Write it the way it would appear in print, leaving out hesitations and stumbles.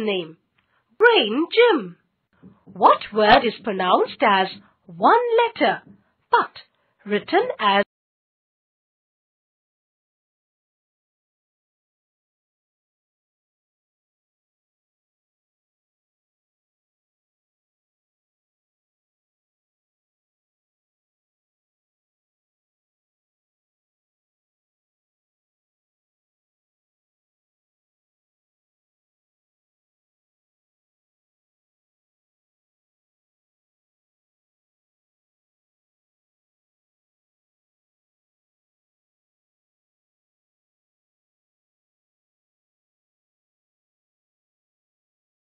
name? Brain Gym. What word is pronounced as one letter but written as